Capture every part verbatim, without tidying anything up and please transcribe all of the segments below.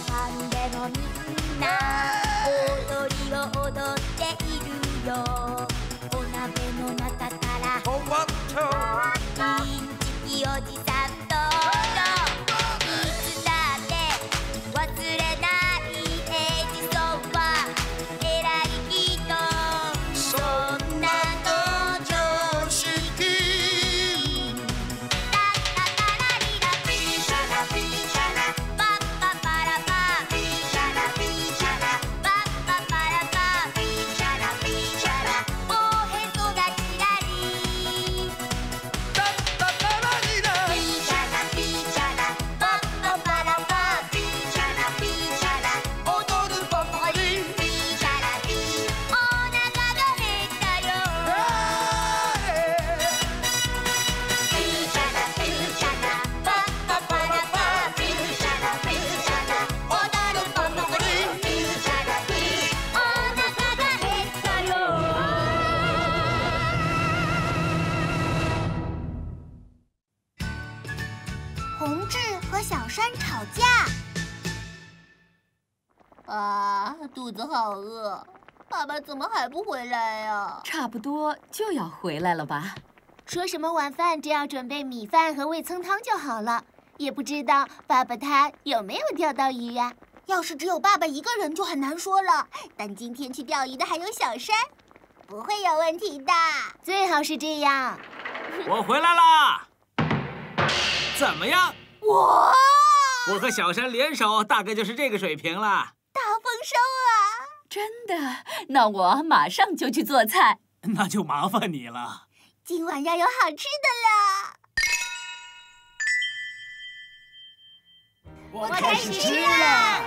飯でもみんな踊りを踊っているよ。お鍋の中からトマトインチキおじさん登場。いつだって忘れないエジソンは偉い人。そんなの常識。タッタタラリラピーシャラピーシャラパッパパラパピーシャラピーシャラパッパパラパピーシャラピーシャラおへそがちらりタッタタラリラピーシャラピーシャラパッパパラパピーシャラピーシャラ踊るパパリピーシャラピーお腹が減ったよ。ピーシャラピーシャラパッパパラパピーシャラピーシャラ踊るパパリピーシャラピーお腹が減ったよ。 红志和小山吵架。啊，肚子好饿，爸爸怎么还不回来呀？ 差不多就要回来了吧？ 说什么晚饭只要准备米饭和味噌汤就好了，也不知道爸爸他有没有钓到鱼呀？要是只有爸爸一个人就很难说了，但今天去钓鱼的还有小山，不会有问题的。最好是这样。 我回来啦！怎么样？ 哇！ 我和小山联手，大概就是这个水平了。 大丰收啊！ 真的？那我马上就去做菜。 那就麻烦你了。 今晚要有好吃的了。 我开始吃了。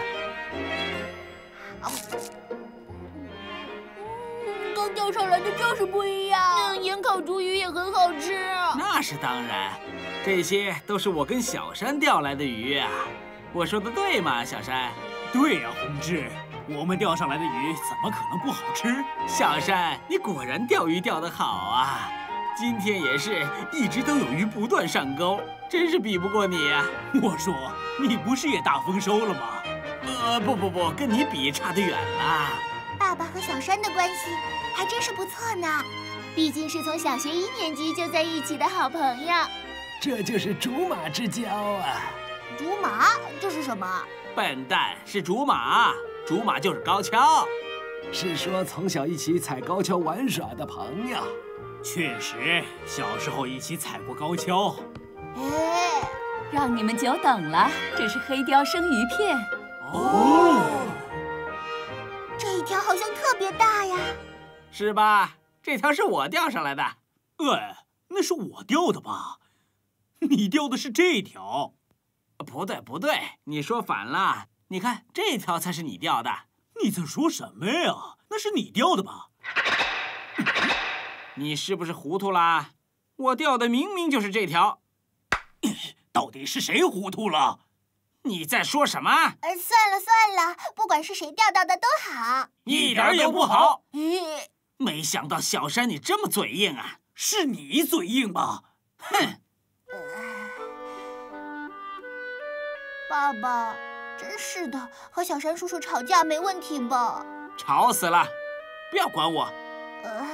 嗯，刚钓上来的就是不一样。盐烤竹鱼也很好吃。 那是当然，这些都是我跟小山钓来的鱼啊。我说的对吗，小山？ 对呀，宏志，我们钓上来的鱼怎么可能不好吃？ 小山，你果然钓鱼钓得好啊！今天也是一直都有鱼不断上钩，真是比不过你啊！ 我说，你不是也大丰收了吗？ 呃，不不不，跟你比差得远了。 爸爸和小山的关系还真是不错呢，毕竟是从小学一年级就在一起的好朋友。 这就是竹马之交啊！ 竹马？这是什么？ 笨蛋，是竹马，竹马就是高跷。 是说从小一起踩高跷玩耍的朋友。确实，小时候一起踩过高跷。 哎， 让你们久等了，这是黑鲷生鱼片。 哦， 这一条好像特别大呀。 是吧？这条是我钓上来的。 哎，那是我钓的吧？你钓的是这条。 不对不对，你说反了。你看，这条才是你钓的。 你在说什么呀？那是你钓的吧？ 你是不是糊涂啦？我钓的明明就是这条。 到底是谁糊涂了？ 你在说什么？ 呃，算了算了，不管是谁钓到的都好。 一点也不好。 咦， 没想到小山你这么嘴硬啊！ 是你嘴硬吧？ 哼！ 爸爸，真是的，和小山叔叔吵架没问题吧？ 吵死了！不要管我。 呃，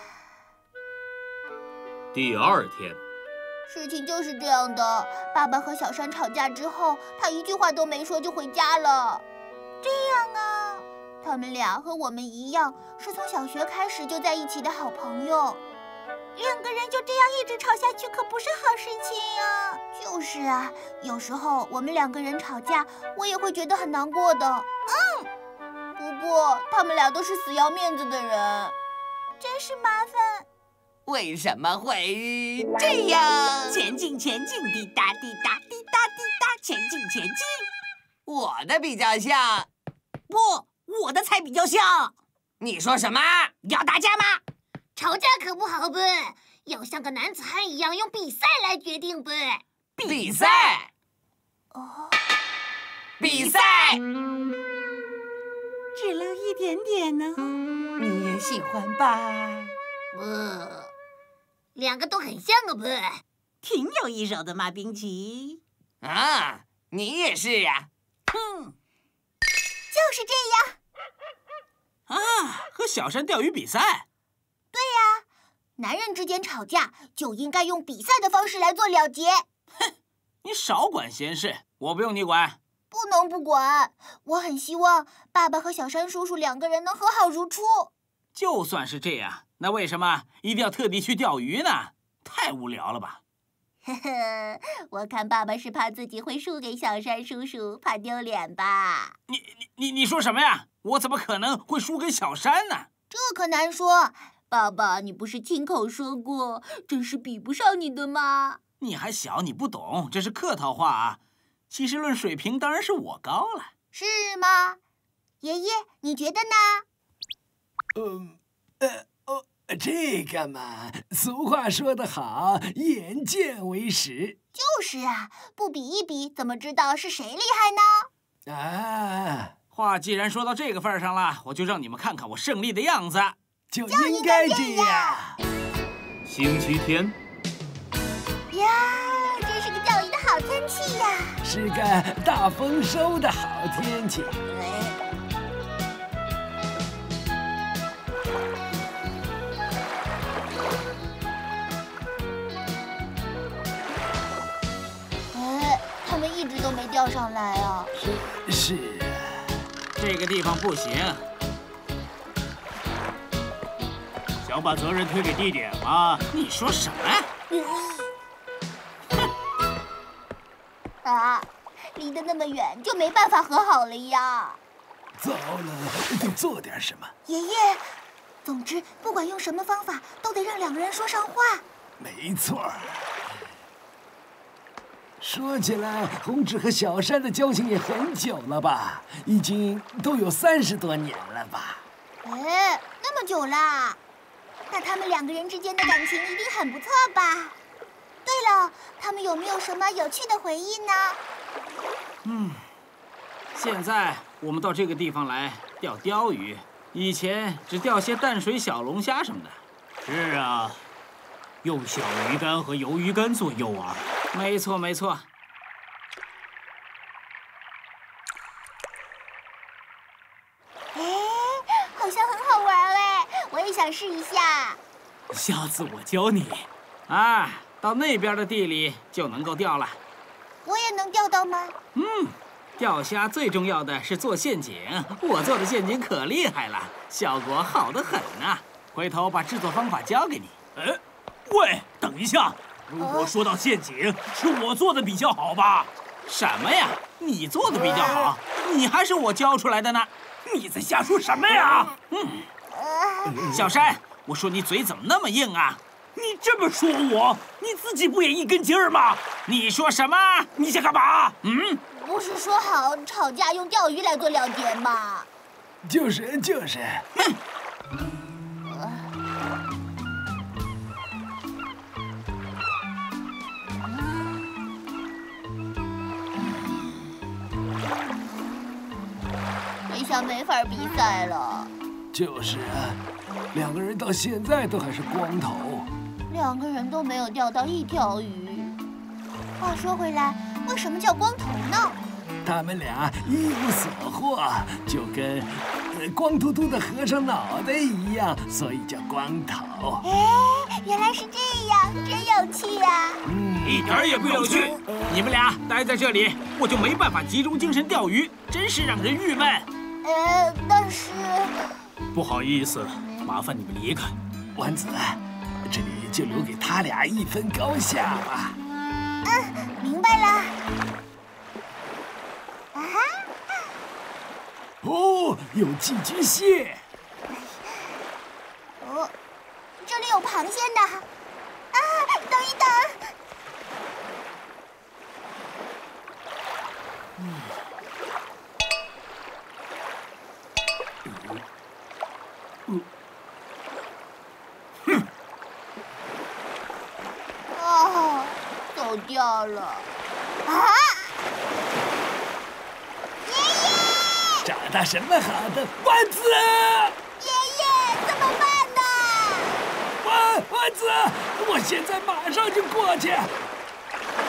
第二天， 事情就是这样的。爸爸和小山吵架之后，他一句话都没说就回家了。这样啊，他们俩和我们一样，是从小学开始就在一起的好朋友。两个人就这样一直吵下去，可不是好事情呀。就是啊，有时候我们两个人吵架，我也会觉得很难过的。嗯，不过他们俩都是死要面子的人，真是麻烦。 为什么会这样？前进，前进，滴答滴答滴答滴答，前进，前进。我的比较像，不，我的才比较像。你说什么？要打架吗？ 吵架可不好不，要像个男子汉一样用比赛来决定不。 比赛？ 哦， 比赛？ 只漏一点点呢。 你也喜欢吧？ 不，两个都很像啊不。 挺有一手的嘛，冰淇。 啊，你也是呀。 哼， 就是这样。 啊，和小山钓鱼比赛。 对呀，男人之间吵架就应该用比赛的方式来做了结。 哼，你少管闲事，我不用你管。 不能不管，我很希望爸爸和小山叔叔两个人能和好如初。 就算是这样，那为什么一定要特地去钓鱼呢？太无聊了吧！ 呵呵，我看爸爸是怕自己会输给小山叔叔，怕丢脸吧？ 你你你你说什么呀？我怎么可能会输给小山呢？ 这可难说。爸爸，你不是亲口说过，真是比不上你的吗？ 你还小，你不懂，这是客套话啊。其实论水平，当然是我高了。 是吗？爷爷，你觉得呢？ 嗯，呃哦，这个嘛，俗话说得好，眼见为实。 就是啊，不比一比，怎么知道是谁厉害呢？ 啊， 话既然说到这个份儿上了，我就让你们看看我胜利的样子。 就应该这样。 星期天。 呀，真是个钓鱼的好天气呀！ 是个大丰收的好天气。 哎，他们一直都没钓上来啊。 是是啊， 这个地方不行。 想把责任推给地点吗？ 你说什么？ 啊，离得那么远，就没办法和好了呀！ 糟了，得做点什么。 爷爷，总之不管用什么方法，都得让两个人说上话。 没错儿。说起来，红纸和小山的交情也很久了吧？已经都有三十多年了吧？ 哎，那么久啦？那他们两个人之间的感情一定很不错吧？对了，他们有没有什么有趣的回忆呢？ 嗯，现在我们到这个地方来钓鲷鱼，以前只钓些淡水小龙虾什么的。 是啊，用小鱼干和鱿鱼干做诱饵。 没错，没错。 哎，好像很好玩哎，我也想试一下。 下次我教你。 啊，到那边的地里就能够钓了。 我也能钓到吗？ 嗯，钓虾最重要的是做陷阱，我做的陷阱可厉害了，效果好得很呐。回头把制作方法教给你。 哎，喂，等一下，如果说到陷阱，是我做的比较好吧？ 什么呀？你做的比较好，你还是我教出来的呢。 你在瞎说什么呀？ 嗯，小山，我说你嘴怎么那么硬啊？ 你这么说我，你自己不也一根筋儿吗？ 你说什么？ 你想干嘛？ 嗯， 不是说好吵架用钓鱼来做了结吗？ 就是就是。 哼。 这下没法比赛了。 就是啊，两个人到现在都还是光头。 两个人都没有钓到一条鱼。话说回来，为什么叫光头呢？ 他们俩一无所获，就跟呃光秃秃的和尚脑袋一样，所以叫光头。 哎，原来是这样，真有趣呀！ 嗯， 一点也不有趣。你们俩待在这里，我就没办法集中精神钓鱼，真是让人郁闷。 呃，但是…… 不好意思，麻烦你们离开。 丸子，这里就留给他俩一分高下吧。 嗯，明白了。啊哈！ 哦，有寄居蟹。 哦，这里有螃蟹呢。啊，等一等。 嗯。嗯。 哼。 哦，走掉了。啊！爷爷！ 找到什么好的？丸子！ 爷爷，怎么办呢？ 丸丸子，我现在马上就过去。啊！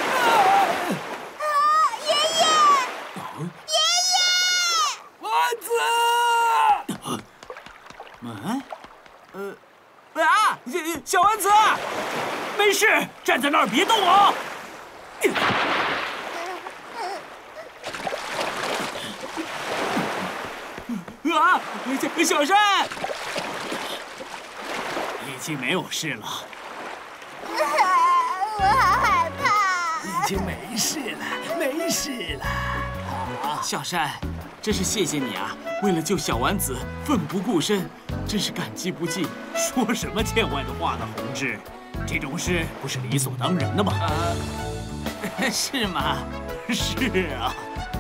啊，爷爷！爷爷！ 丸子！ 嗯，呃，啊，小丸子， 没事，站在那儿别动啊！ 啊，小山， 已经没有事了。 我好害怕。 已经没事了，没事了。好， 小山，真是谢谢你啊！为了救小丸子，奋不顾身，真是感激不尽。 说什么见外的话呢，弘志？这种事不是理所当然的吗？ 呃，是吗？ 是啊。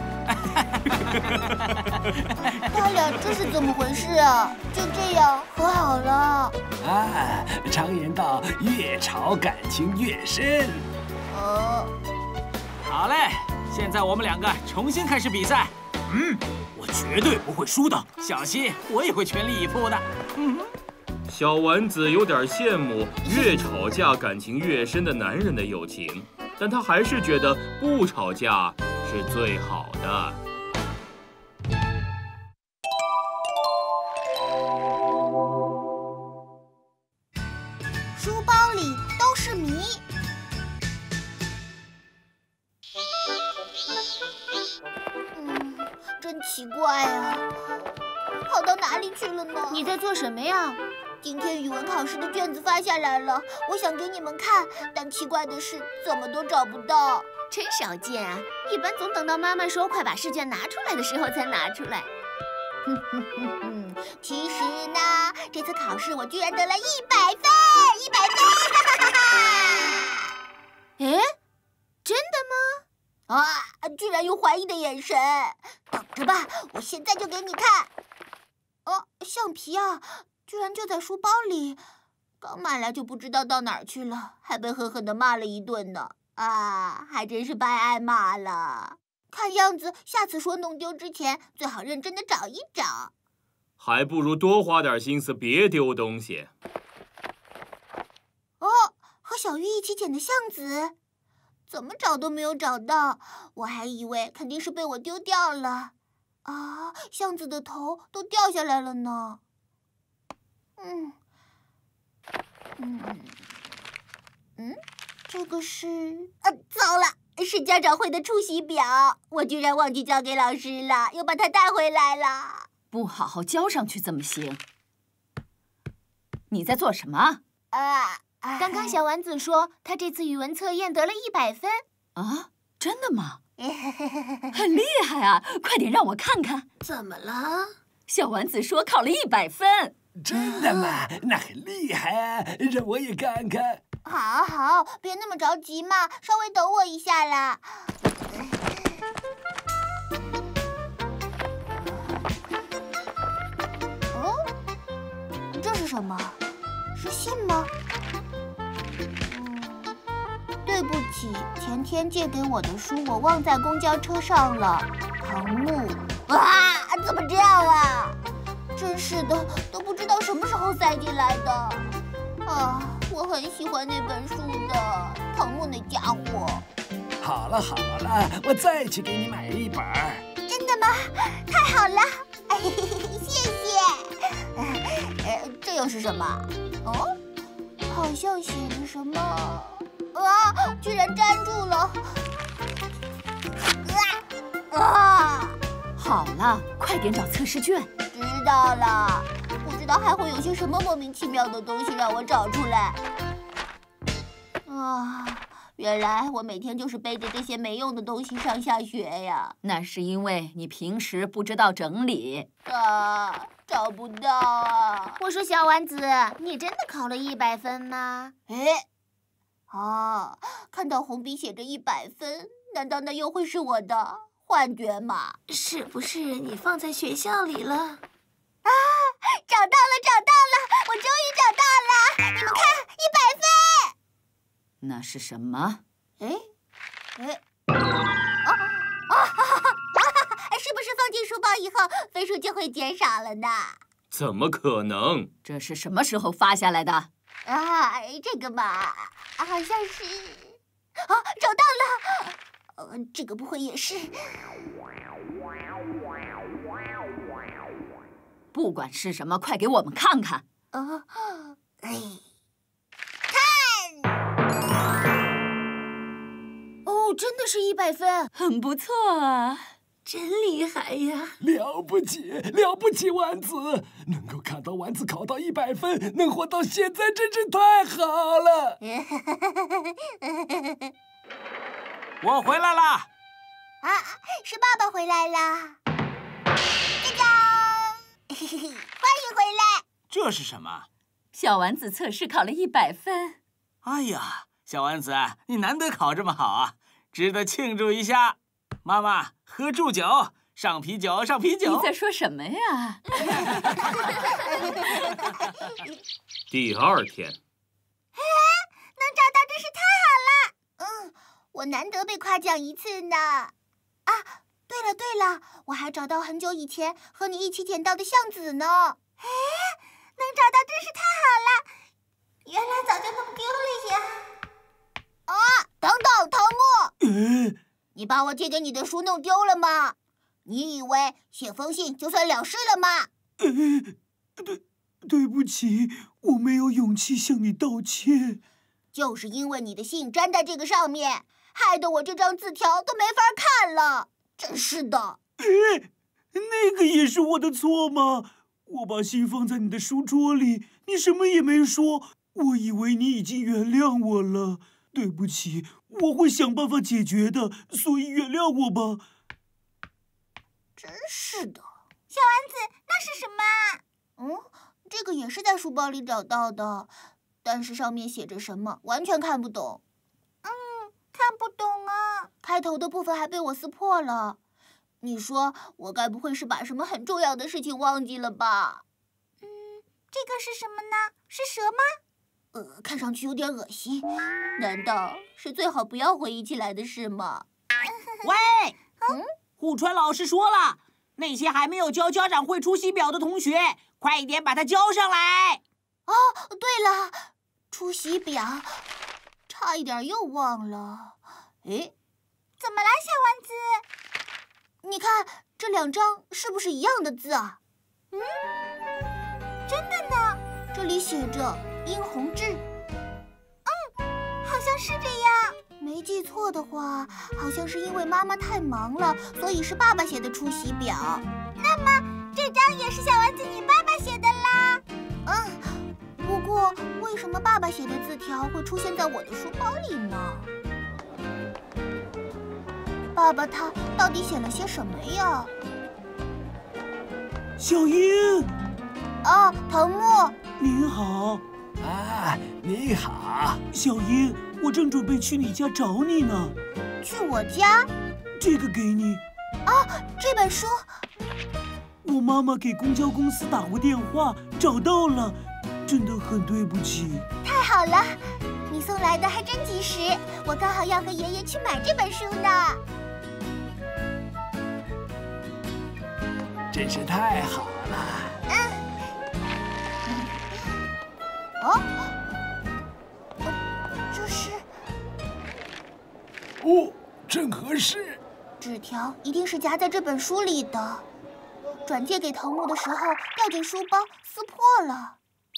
他俩这是怎么回事啊？就这样和好了？ 啊，常言道，越吵感情越深。 哦， 好嘞，现在我们两个重新开始比赛。 嗯，我绝对不会输的。 小心，我也会全力以赴的。嗯。 小丸子有点羡慕越吵架感情越深的男人的友情，但他还是觉得不吵架是最好的。 书包里都是谜。嗯，真奇怪啊，跑到哪里去了呢？你在做什么呀？今天语文考试的卷子发下来了，我想给你们看，但奇怪的是，怎么都找不到。 真少见啊！一般总等到妈妈说快把试卷拿出来的时候才拿出来。 哼哼哼哼，其实呢，这次考试我居然得了一百分，一百分！哈哈哈哈！ 哎，真的吗？啊，居然用怀疑的眼神。等着吧，我现在就给你看。哦，橡皮啊，居然就在书包里，刚买来就不知道到哪儿去了，还被狠狠地骂了一顿呢。啊，还真是白挨骂了。看样子，下次说弄丢之前，最好认真的找一找。 还不如多花点心思，别丢东西。 哦，和小玉一起捡的橡子，怎么找都没有找到，我还以为肯定是被我丢掉了。啊，橡子的头都掉下来了呢。嗯，嗯，嗯。这个是……啊，糟了，是家长会的出席表，我居然忘记交给老师了，又把它带回来了。 不好好交上去怎么行？你在做什么？ 啊， 刚刚小丸子说她这次语文测验得了一百分。 啊，真的吗？很厉害啊！快点让我看看。 怎么了？ 小丸子说考了一百分。 真的吗？那很厉害啊！让我也看看。 好好，别那么着急嘛，稍微等我一下啦。哦，这是什么？是信吗？嗯，对不起，前天借给我的书我忘在公交车上了。唐木，啊，怎么这样啊？真是的，都不知道什么时候塞进来的。啊。我很喜欢那本书的，藤木那家伙。 好了好了，我再去给你买一本。 真的吗？太好了，哎，谢谢。呃，这又是什么？哦，好像写着什么。啊！居然粘住了。啊！啊！ 好了，快点找测试卷。 知道了。不知道还会有些什么莫名其妙的东西让我找出来。啊，原来我每天就是背着这些没用的东西上下学呀。 那是因为你平时不知道整理。 啊，找不到啊！ 我说小丸子，你真的考了一百分吗？ 哎，啊，看到红笔写着一百分，难道那又会是我的幻觉吗？ 是不是你放在学校里了？ 啊！找到了，找到了！我终于找到了！你们看，一百分！ 那是什么？ 哎，哎，哦哦，哈哈哈！是不是放进书包以后，分数就会减少了呢？ 怎么可能？ 这是什么时候发下来的？ 啊，这个嘛，好像是……啊，找到了！呃，这个不会也是？ 不管是什么，快给我们看看。 啊，哎，看！哦，真的是一百分， 很不错啊，真厉害呀！ 了不起，了不起，丸子！能够看到丸子考到一百分，能活到现在，真是太好了。 我回来啦！ 啊，是爸爸回来啦！짜잔！嘿嘿嘿，欢迎回来！ 这是什么？ 小丸子测试考了一百分。 哎呀，小丸子，你难得考这么好啊，值得庆祝一下。妈妈，喝祝酒，上啤酒，上啤酒。 你在说什么呀？ 第二天， 哎，能找到真是太好了。嗯，我难得被夸奖一次呢。啊，对了对了，我还找到很久以前和你一起捡到的橡子呢。哎，能找到真是太好了，原来早就弄丢了呀。啊，等等，藤木，你把我借给你的书弄丢了吗？你以为写封信就算了事了吗？ 对，对不起，我没有勇气向你道歉。 就是因为你的信粘在这个上面，害得我这张字条都没法看了。真是的！ 哎，那个也是我的错吗？我把信放在你的书桌里，你什么也没说，我以为你已经原谅我了。对不起，我会想办法解决的，所以原谅我吧。 真是的，小丸子，那是什么？嗯，这个也是在书包里找到的，但是上面写着什么，完全看不懂。嗯，看不懂啊。开头的部分还被我撕破了。你说我该不会是把什么很重要的事情忘记了吧？嗯，这个是什么呢？是蛇吗？呃，看上去有点恶心。难道是最好不要回忆起来的事吗？ 喂，嗯，户川老师说了，那些还没有交家长会出席表的同学，快一点把它交上来。 哦，对了，出席表，差一点又忘了。诶，怎么啦，小丸子？你看这两张是不是一样的字啊？嗯，真的呢。这里写着殷弘志。嗯，好像是这样。没记错的话，好像是因为妈妈太忙了，所以是爸爸写的出席表。那么这张也是小丸子你爸爸写的啦？嗯，不过为什么爸爸写的字条会出现在我的书包里呢？爸爸他到底写了些什么呀？ 小英， 啊，藤木， 您好。 啊，你好， 小英，我正准备去你家找你呢。 去我家？ 这个给你。 啊，这本书。 我妈妈给公交公司打过电话，找到了，真的很对不起。 太好了，你送来的还真及时，我刚好要和爷爷去买这本书呢。 真是太好了。 嗯。哦，这是…… 哦，正合适。 纸条一定是夹在这本书里的。转借给藤木的时候掉进书包，撕破了。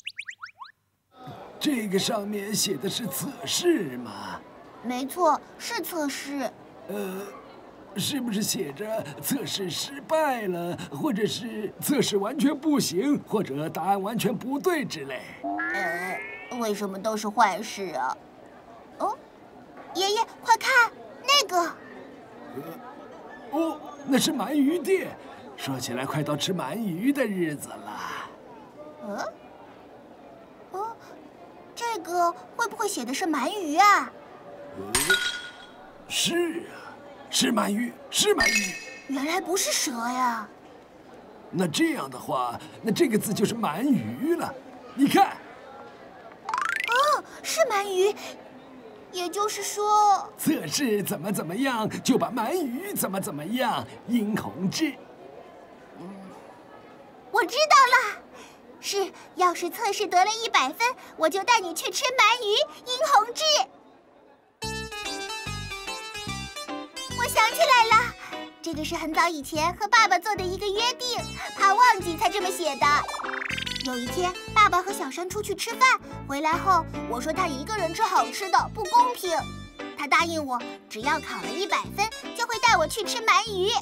这个上面写的是测试吗？ 没错，是测试。 呃。是不是写着测试失败了，或者是测试完全不行，或者答案完全不对之类？ 呃，为什么都是坏事啊？哦，爷爷，快看那个！ 呃，哦，那是鳗鱼店。说起来，快到吃鳗鱼的日子了。 嗯？哦，这个会不会写的是鳗鱼啊？ 呃，是啊。是鳗鱼，是鳗鱼。 原来不是蛇呀。 那这样的话，那这个字就是鳗鱼了。你看。 哦，是鳗鱼。也就是说， 测试怎么怎么样，就把鳗鱼怎么怎么样。殷弘志。 嗯，我知道了。是，要是测试得了一百分，我就带你去吃鳗鱼。殷弘志。我想起来了， 这个是很早以前和爸爸做的一个约定，怕忘记才这么写的。有一天，爸爸和小山出去吃饭，回来后我说他一个人吃好吃的不公平，他答应我，只要考了一百分，就会带我去吃鳗鱼。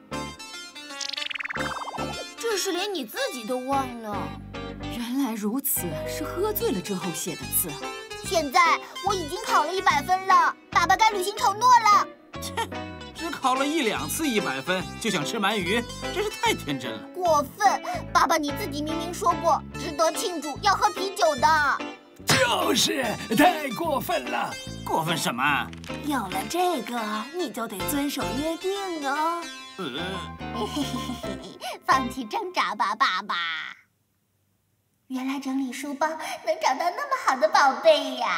这是连你自己都忘了。 原来如此，是喝醉了之后写的字。 现在我已经考了一百分了，爸爸该履行承诺了。 切，只考了一两次一百分就想吃鳗鱼，真是太天真了。 过分！爸爸你自己明明说过，值得庆祝要喝啤酒的。 就是太过分了。 过分什么？ 有了这个，你就得遵守约定哦。 嗯， 嘿嘿嘿嘿，放弃挣扎吧，爸爸。原来整理书包能找到那么好的宝贝呀！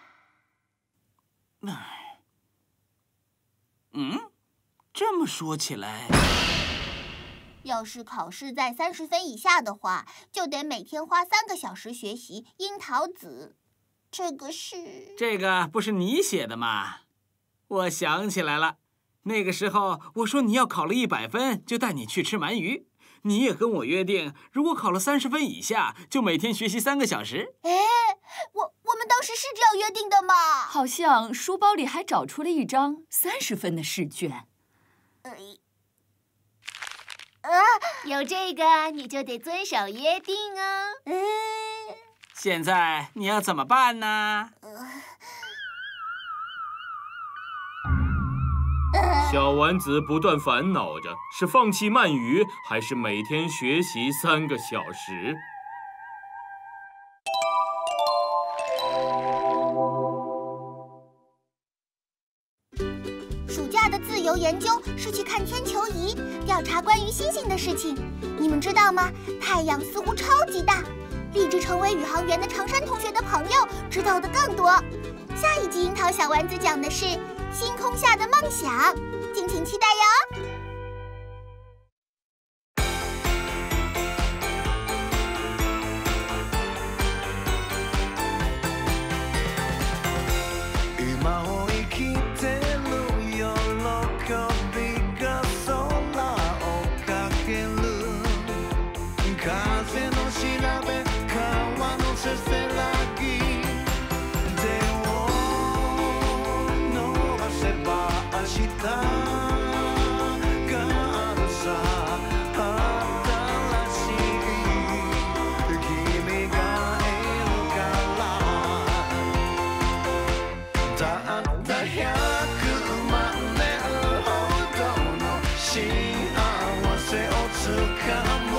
唉，嗯，这么说起来， 要是考试在三十分以下的话，就得每天花三个小时学习樱桃子。这个是…… 这个不是你写的吗？我想起来了，那个时候我说你要考了一百分，就带你去吃鳗鱼。你也跟我约定，如果考了三十分以下，就每天学习三个小时。 哎，我我们当时是这样约定的吗？ 好像书包里还找出了一张三十分的试卷。 呃， 啊，有这个你就得遵守约定哦。 嗯， 现在你要怎么办呢？ 小丸子不断烦恼着，是放弃鳗鱼，还是每天学习三个小时？ 暑假的自由研究是去看天球仪，调查关于星星的事情。你们知道吗？太阳似乎超级大。立志成为宇航员的长山同学的朋友知道的更多。下一集樱桃小丸子讲的是星空下的梦想，敬请期待哟。 幸せをつかむ